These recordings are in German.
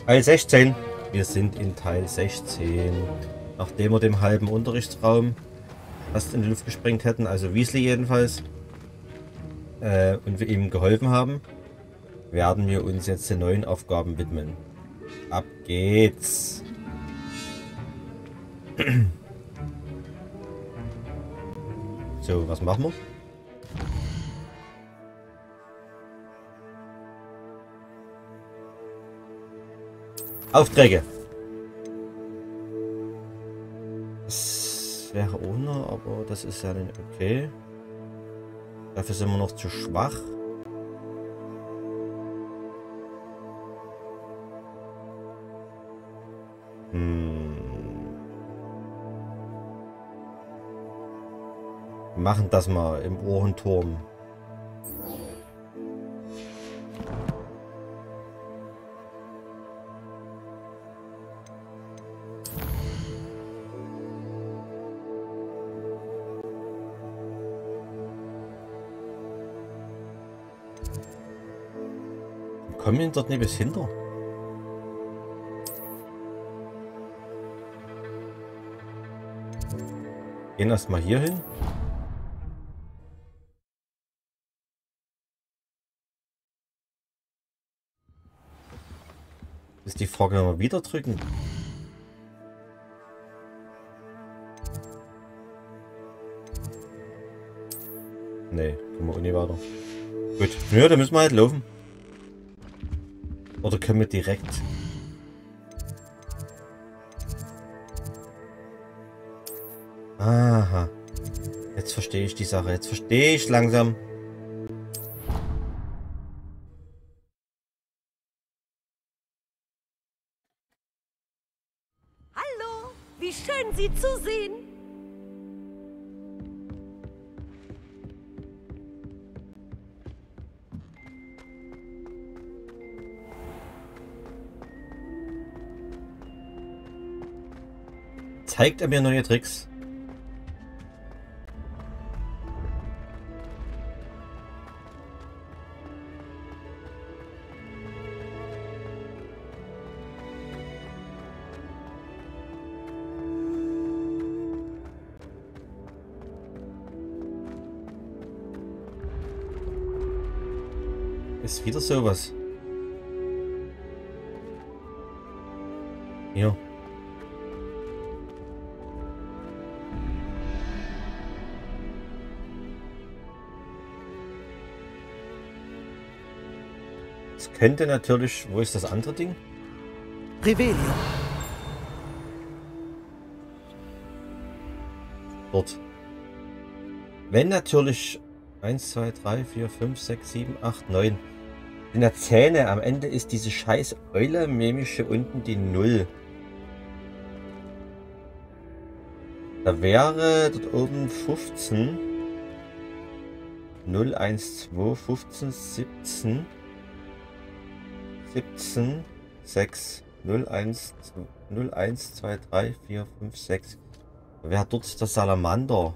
Teil 16. Wir sind in Teil 16. Nachdem wir dem halben Unterrichtsraum fast in die Luft gesprengt hätten, also Weasley jedenfalls, und wir ihm geholfen haben, werden wir uns jetzt den neuen Aufgaben widmen. Ab geht's! So, was machen wir? Aufträge! Das wäre ohne, aber das ist ja nicht okay. Dafür sind wir noch zu schwach. Wir machen das mal im Ohrenturm. Kommen wir dort nicht bis hinter? Gehen erstmal hier hin. Ist die Frage, wenn wir wieder drücken. Nee, kommen wir auch nicht weiter. Gut, ja, dann müssen wir halt laufen. Oder können wir direkt? Aha. Jetzt verstehe ich die Sache. Jetzt verstehe ich langsam. Hallo, wie schön Sie zu sehen. Zeigt er mir neue Tricks? Ist wieder sowas. Hier. Es könnte natürlich... Wo ist das andere Ding? Revelio. Dort. Wenn natürlich 1, 2, 3, 4, 5, 6, 7, 8, 9. In der Zähne am Ende ist diese scheiß Eule, nämlich hier unten die 0. Da wäre dort oben 15. 0, 1, 2, 15, 17. 17, 6, 0, 1, 0, 1, 2, 3, 4, 5, 6. Da wäre dort der Salamander.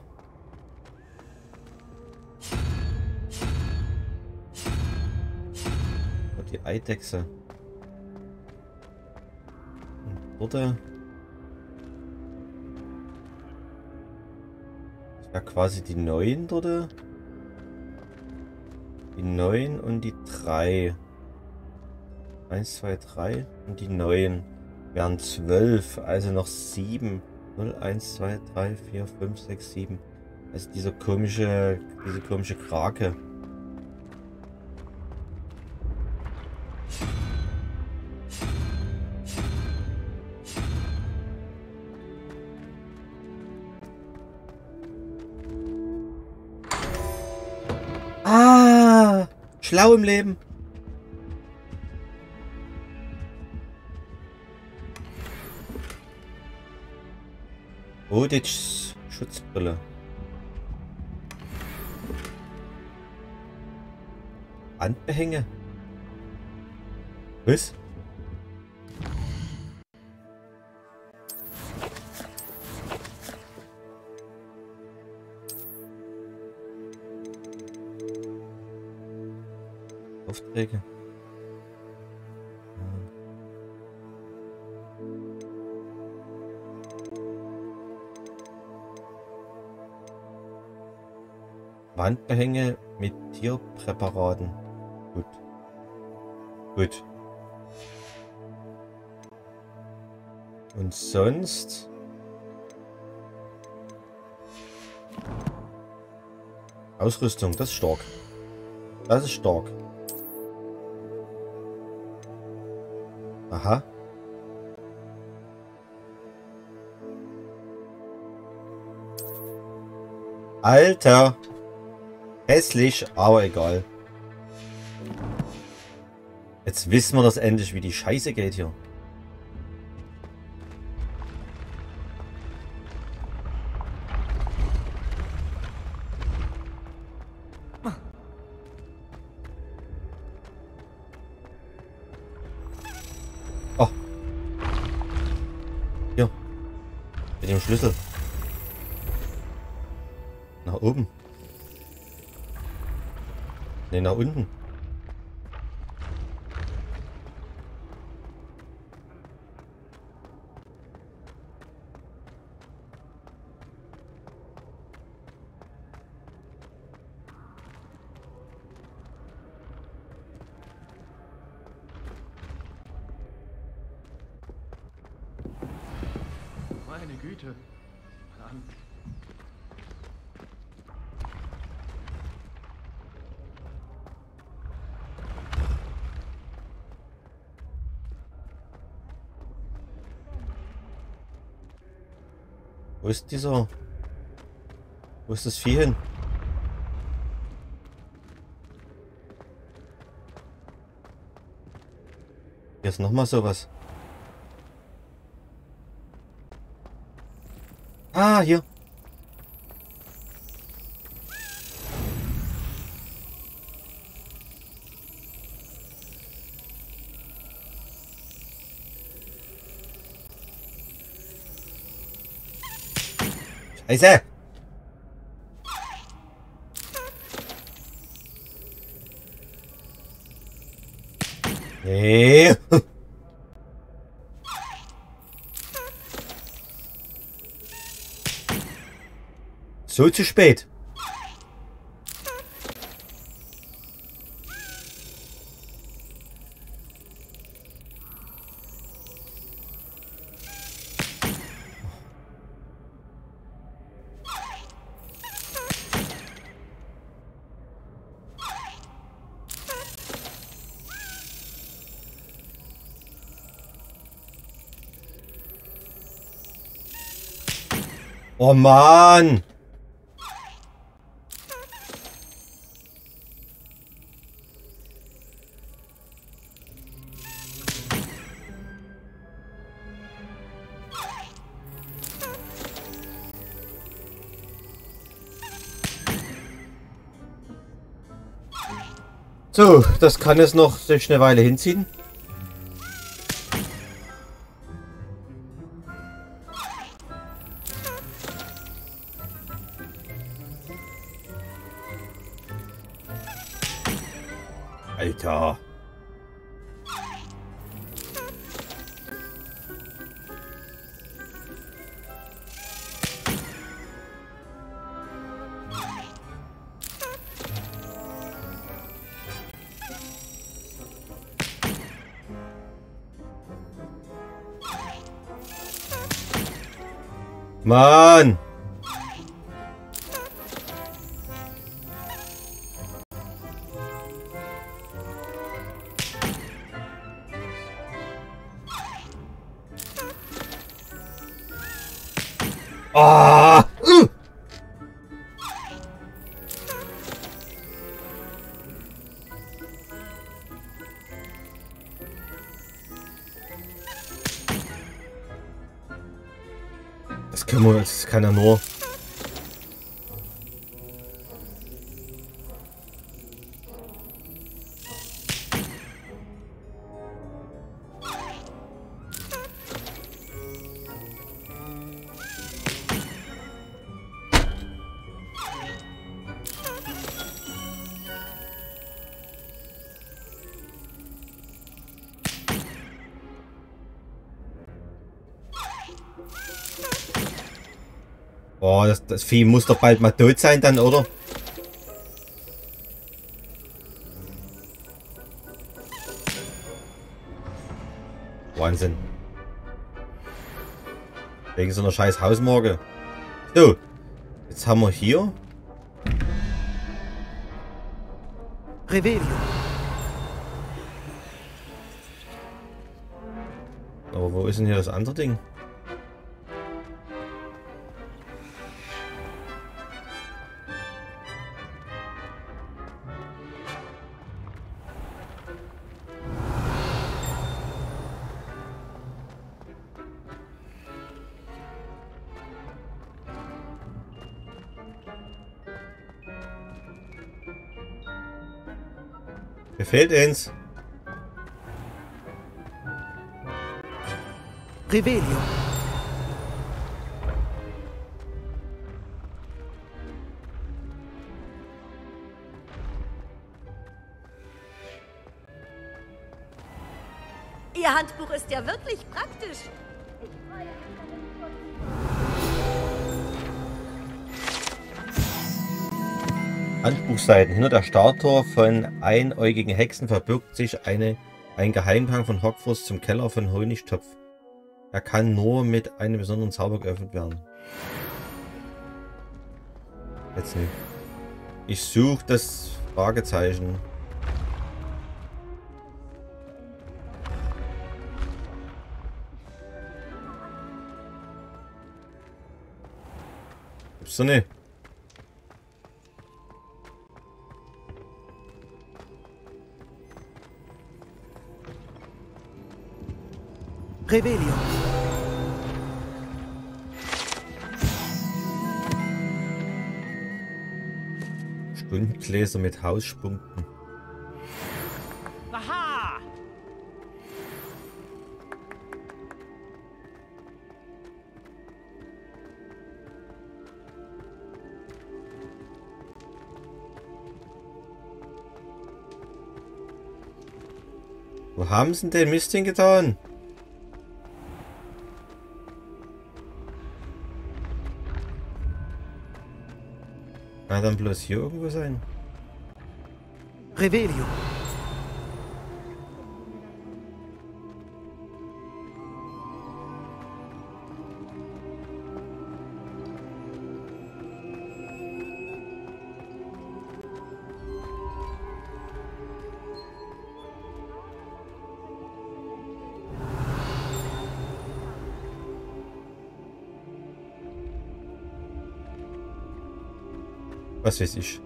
Und die Eidechse. Und dort. Das wäre quasi die 9 dort. Die 9 und die 3. 1, 2, 3 und die 9 wären 12, also noch 7. 0, 1, 2, 3, 4, 5, 6, 7. Also diese komische Krake. Ah, schlau im Leben. Odits Schutzbrille. Handbehänge. Was? Aufträge. Wandbehänge mit Tierpräparaten. Gut. Gut. Und sonst? Ausrüstung, das ist stark. Das ist stark. Aha. Alter. Hässlich, aber egal. Jetzt wissen wir das endlich, wie die Scheiße geht hier. Oh. Hier. Mit dem Schlüssel. Nach oben. Ne, nach unten. Meine Güte. Mann. Wo ist dieser? Wo ist das Vieh hin? Hier ist nochmal sowas. Ah, hier. Scheiße! Nee. So zu spät. Oh Mann! So, das kann es noch sich eine Weile hinziehen. Alter. Mann! Ah! Das kann er nur. Oh, das Vieh muss doch bald mal tot sein dann, oder? Wahnsinn. Wegen so einer scheiß Hausmarke. So, jetzt haben wir hier. Revelio. Aber wo ist denn hier das andere Ding? Mir fehlt eins. Revelio. Ihr Handbuch ist ja wirklich praktisch. Handbuchseiten. Hinter der Statue von einäugigen Hexen verbirgt sich ein Geheimgang von Hogwarts zum Keller von Honigtopf. Er kann nur mit einem besonderen Zauber geöffnet werden. Jetzt nicht. Ich suche das Fragezeichen. Gibt's doch nicht. Revelio. Stundengläser mit Hauspunkten. Aha! Wo haben sie denn den Mist hingetan? Kann dann bloß hier irgendwo sein? Revelio. Was weiß ich.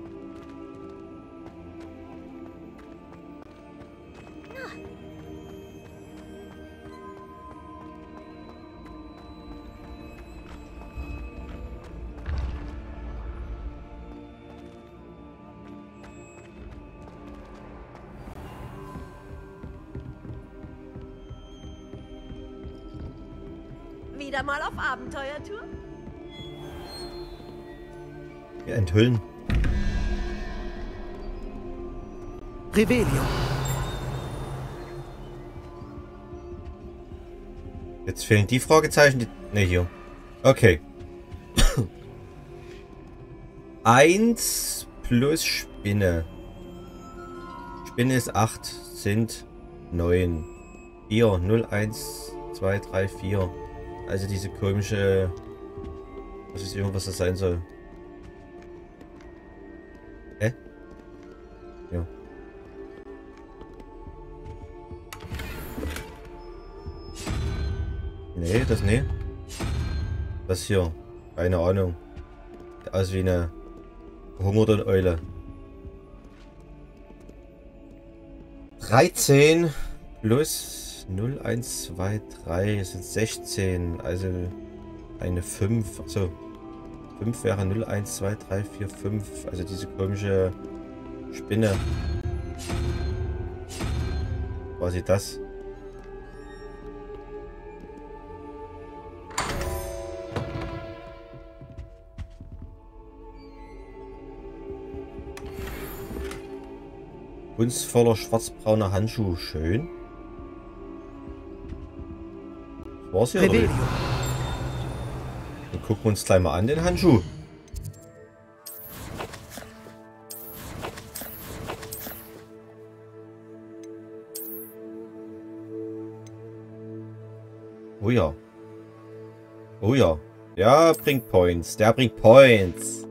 Wieder mal auf Abenteuertour? Wir enthüllen. Revelio. Jetzt fehlen die Fragezeichen. Die... Ne, hier. Okay. 1 plus Spinne. Spinne ist 8, sind 9. 4, 0, 1, 2, 3, 4. Also diese komische... Was ist irgendwas das sein soll. Hä? Ja. Nee, das nee. Das hier. Keine Ahnung. Sieht aus wie eine gehungerte Eule. 13 plus 0, 1, 2, 3 sind 16. Also eine 5. Also 5 wäre 0, 1, 2, 3, 4, 5. Also diese komische Spinne. Quasi das. Kunstvoller schwarzbrauner Handschuh. Schön. Das war's hier. Revelio. Dann gucken wir uns gleich mal an, den Handschuh. Oh ja. Oh ja. Der bringt Points. Der bringt Points.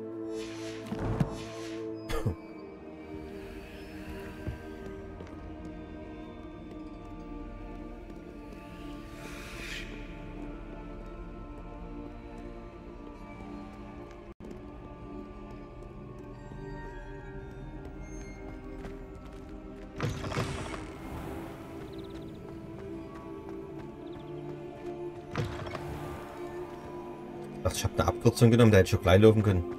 Ach, ich habe eine Abkürzung genommen, da hätte ich schon gleich laufen können.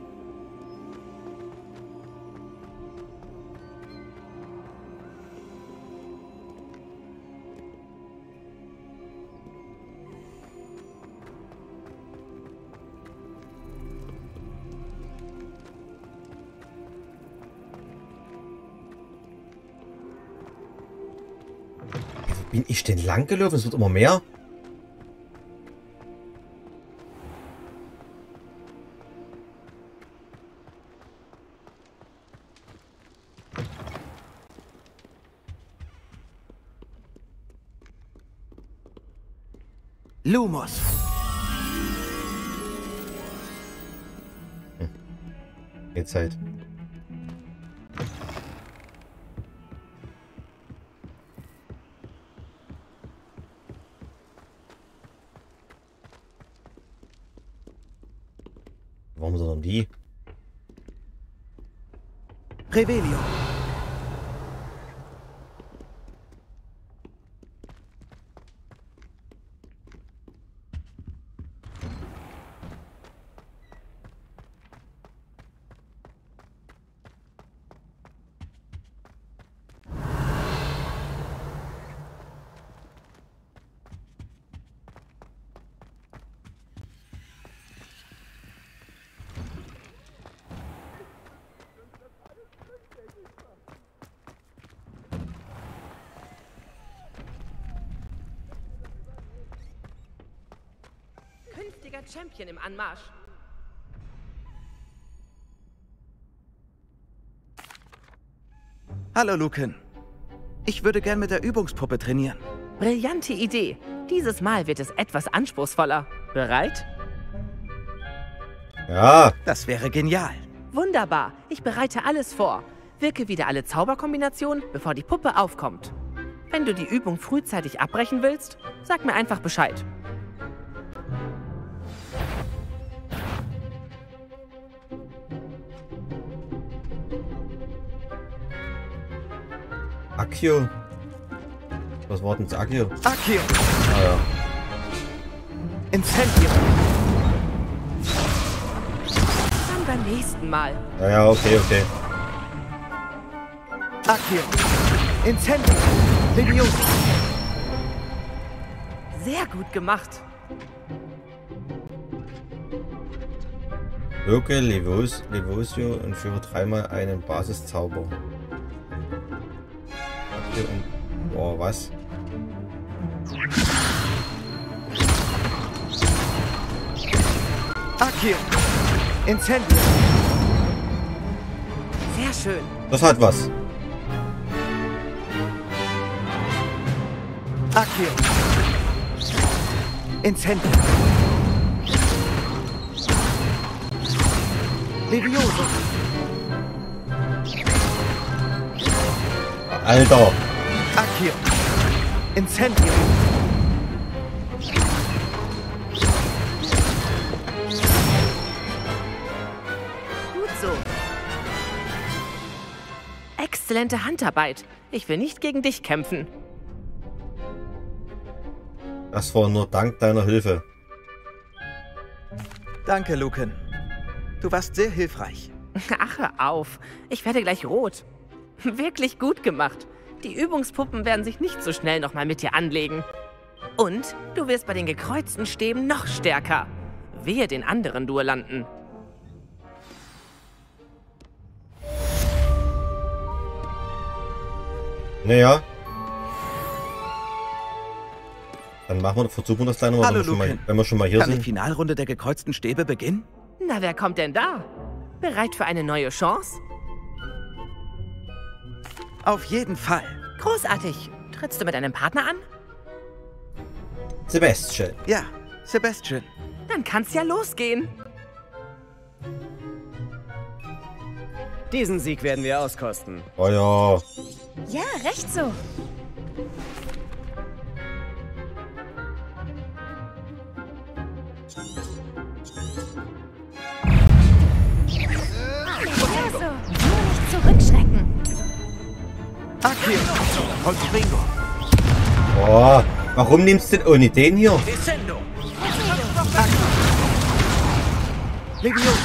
Wo bin ich denn lang gelaufen? Es wird immer mehr. Lumos. Jetzt halt. Warum sondern die? Revelio. Künftiger Champion im Anmarsch. Hallo, Lucan. Ich würde gern mit der Übungspuppe trainieren. Brillante Idee. Dieses Mal wird es etwas anspruchsvoller. Bereit? Ja. Das wäre genial. Wunderbar. Ich bereite alles vor. Wirke wieder alle Zauberkombinationen, bevor die Puppe aufkommt. Wenn du die Übung frühzeitig abbrechen willst, sag mir einfach Bescheid. Accio. Was war denn das Accio? Accio. Ah ja. Incendio. Dann beim nächsten Mal. Ja, ja, okay, okay. Accio. Incendio. Leviosa. Sehr gut gemacht. Wirke Levosio und führe dreimal einen Basiszauber. Accio und... Boah, was? Accio. Incendio. Sehr schön. Das hat was. Accio. Incendio. Leviosa. Alter. Accio. Incendio. Gut so. Exzellente Handarbeit. Ich will nicht gegen dich kämpfen. Das war nur dank deiner Hilfe. Danke, Lucan. Du warst sehr hilfreich. Ach, hör auf. Ich werde gleich rot. Wirklich gut gemacht. Die Übungspuppen werden sich nicht so schnell nochmal mit dir anlegen. Und du wirst bei den gekreuzten Stäben noch stärker. Wehe den anderen Duellanten. Naja. Dann versuchen wir das gleich nochmal, Hallo, wenn wir schon mal hier Kann die sind. Finalrunde der gekreuzten Stäbe beginnen? Na, wer kommt denn da? Bereit für eine neue Chance? Auf jeden Fall. Großartig. Trittst du mit deinem Partner an? Sebastian. Ja, Sebastian. Dann kann's ja losgehen. Diesen Sieg werden wir auskosten. Oh ja. Ja, recht so. Levioso, nur nicht zurückschrecken. Akio und Ringo. Oh, warum nimmst du denn ohne den hier? Descendo. Levioso.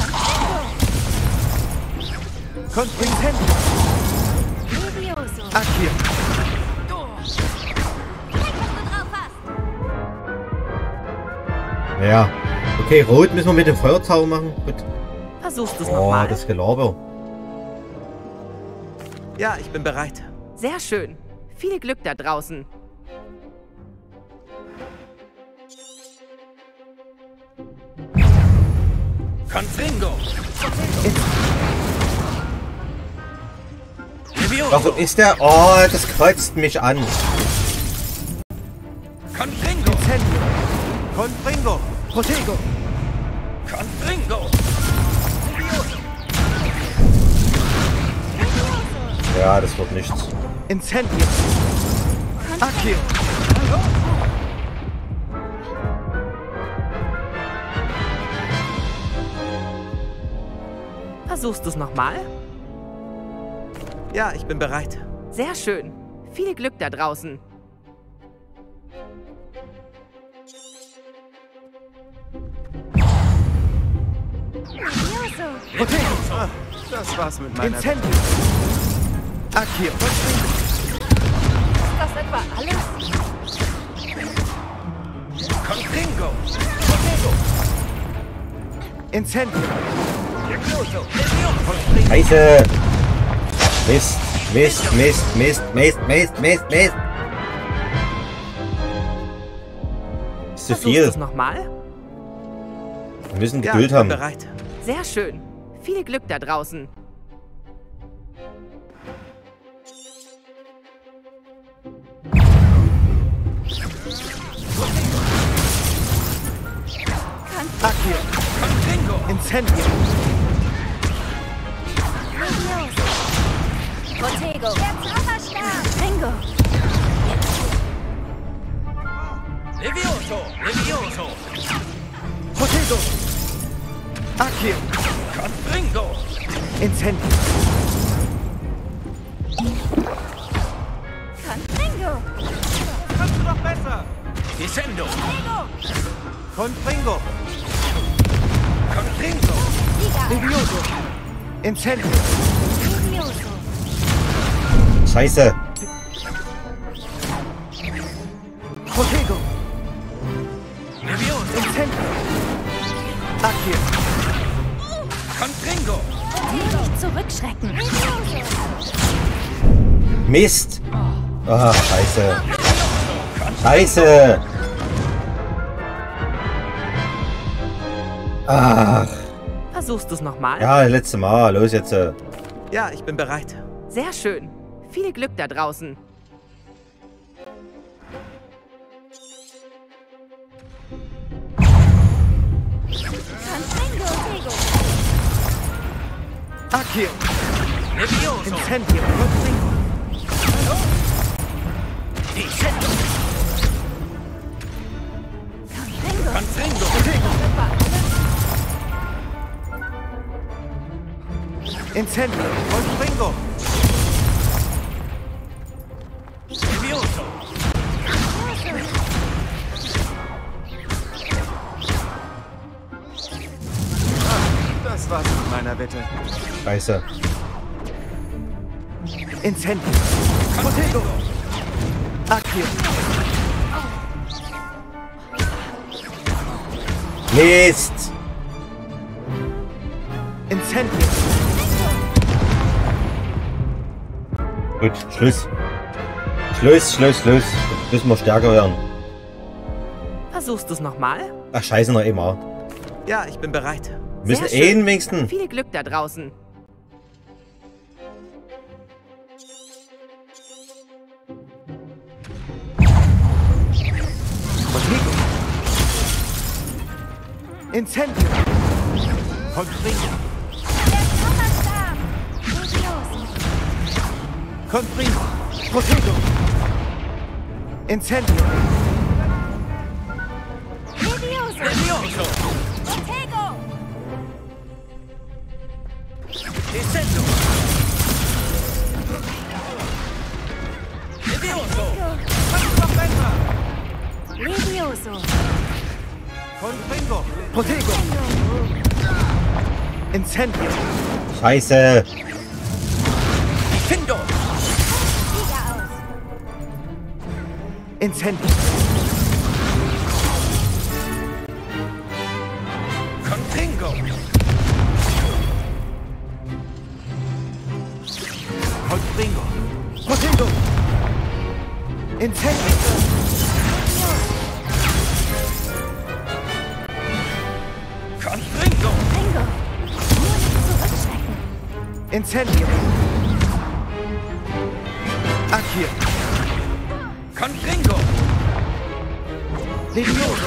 Contrincendo. Levioso. Akio. Zeig, was du drauf hast. Ja. Okay, rot müssen wir mit dem Feuerzauber machen. Gut. Versuchst du's Oh, nochmal. das Gelaber. Ja, ich bin bereit. Sehr schön. Viel Glück da draußen. Contrincendo. Levioso. Warum ist der? Oh, das kreuzt mich an. Contrincendo. Descendo. Contrincendo. Protego. Contrincendo. Ja, das wird nichts. Incendio. Akio. Versuchst du's nochmal? Ja, ich bin bereit. Sehr schön. Viel Glück da draußen. Levioso. Protego. Das war's mit meiner Incendio. Akio. Ist das etwa alles? Contrincendo. Protego. Incendio. Levioso. Scheiße. Mist, Mist, Mist, Mist, Mist, Mist, Mist, Mist. Ist zu Versuchst viel. du's nochmal? Wir müssen Ja, Geduld ich bin haben. bereit. Sehr schön. Viel Glück da draußen. Akio. Contrincendo. Incendio. Levioso. Protego. Der Zauberstab. Ringo. Levioso. Levioso. Protego. Akio. Contrincendo. Incendio. Contrincendo. Kannst du doch besser. Descendo. Ringo. Contrincendo. Contrincendo. Liga. Levioso. Incendio. Levioso. Scheiße. Protego. Levioso. Incendio. Akio. Contrincendo. Nicht zurückschrecken. Levioso. Mist. Ah, scheiße. Scheiße. Ach. Versuchst du's nochmal? Ja, letzte Mal. Los jetzt. Ja, ich bin bereit. Sehr schön. Viel Glück da draußen. Contrincendo. Tego. Akio. Levioso. Incendio. Contrincendo. Descendo. Contrincendo. Contrincendo. Protego. Incendio. Contrincendo. Levioso. Das war's mit meiner Wette. Scheiße. Incendio. Protego. Akio. Mist. Incendio. Gut, Schluss. Schluss, Schluss, Schluss. Jetzt müssen wir stärker werden. Versuchst du's nochmal? Ach, scheiße, noch immer. Ja, ich bin bereit. Wir müssen Sehr schön. einen wenigsten. Viel Glück da draußen. Protego. Incendio. Confringo. Der Zauberstab. Levioso. Confringo. Protego. Incendio. Levioso. Levioso! Protego. Incendio! Levioso! Levioso. Confringo. Protego. Incendio. Scheiße. Findo! Sieger aus. Incendio. Confringo! Confringo. Protego. Incendio. Confringo! Ringo. Nur nicht zurückschrecken. Incendio. Akir. Confringo! Levioso.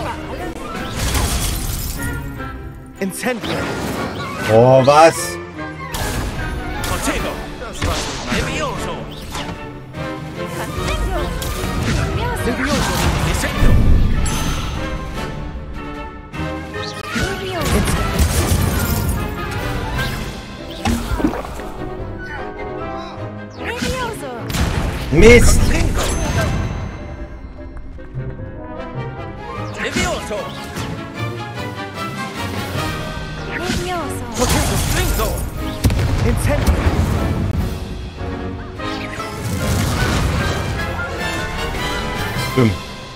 Incendio. Oh, was? Protego! Levioso! Ringo. Levioso. Levioso. Incendio! Levioso. Levioso. Mist. Confringo! Levioso! Levioso. Confringo! Incendio. Dumm.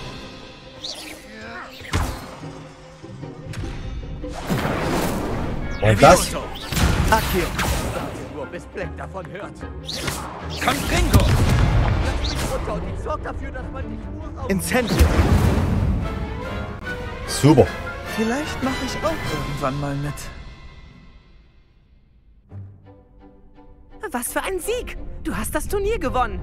Und das? Levioso! Akir. Nur bis Black davon hört. Confringo! Runter und ich sorge dafür, dass man nicht nur auf... Incendio. Super. Vielleicht mache ich auch irgendwann mal mit. Was für ein Sieg! Du hast das Turnier gewonnen.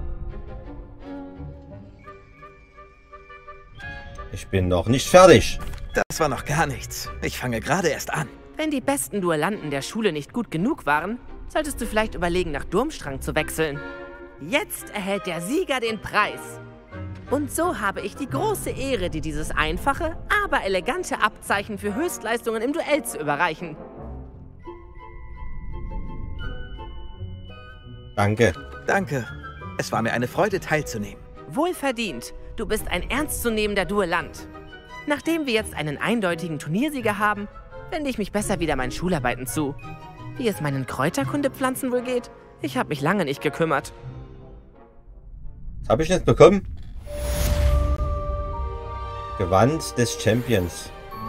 Ich bin noch nicht fertig. Das war noch gar nichts. Ich fange gerade erst an. Wenn die besten Duellanten der Schule nicht gut genug waren, solltest du vielleicht überlegen, nach Durmstrang zu wechseln. Jetzt erhält der Sieger den Preis. Und so habe ich die große Ehre, dir dieses einfache, aber elegante Abzeichen für Höchstleistungen im Duell zu überreichen. Danke. Danke. Es war mir eine Freude, teilzunehmen. Wohlverdient. Du bist ein ernstzunehmender Duellant. Nachdem wir jetzt einen eindeutigen Turniersieger haben, wende ich mich besser wieder meinen Schularbeiten zu. Wie es meinen Kräuterkundepflanzen wohl geht, ich habe mich lange nicht gekümmert. Was habe ich jetzt bekommen? Gewand des Champions.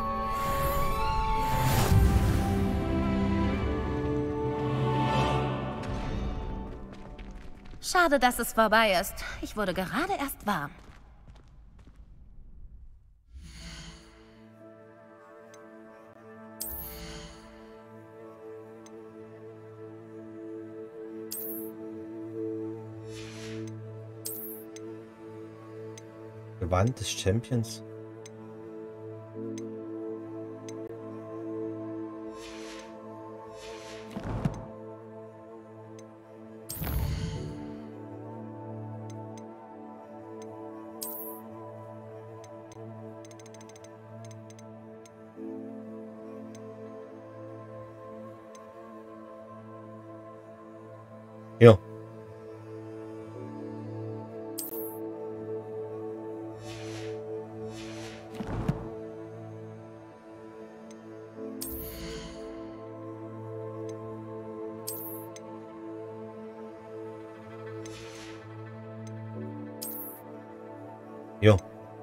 Schade, dass es vorbei ist. Ich wurde gerade erst warm. Gewand des Champions. Ja. Jo.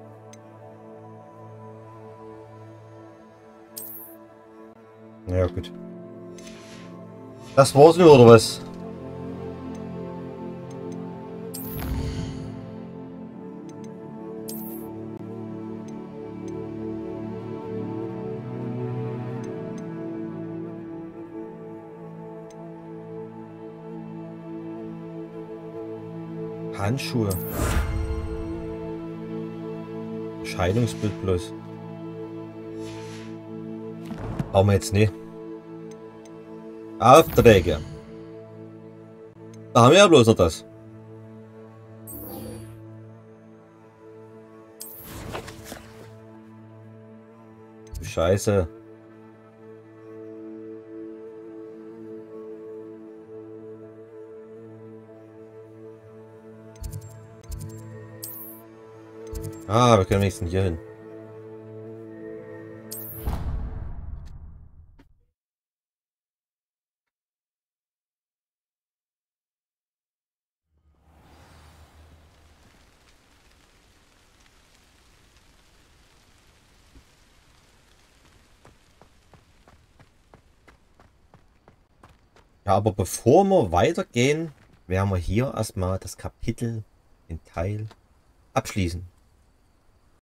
Na ja, gut. Das war's nur, oder was? Handschuhe. Scheidungsbild bloß. Brauchen wir jetzt nicht. Aufträge. Da haben wir ja bloß noch das. Scheiße. Ah, wir können wenigstens hier hin. Ja, aber bevor wir weitergehen, werden wir hier erstmal das Kapitel, den Teil abschließen.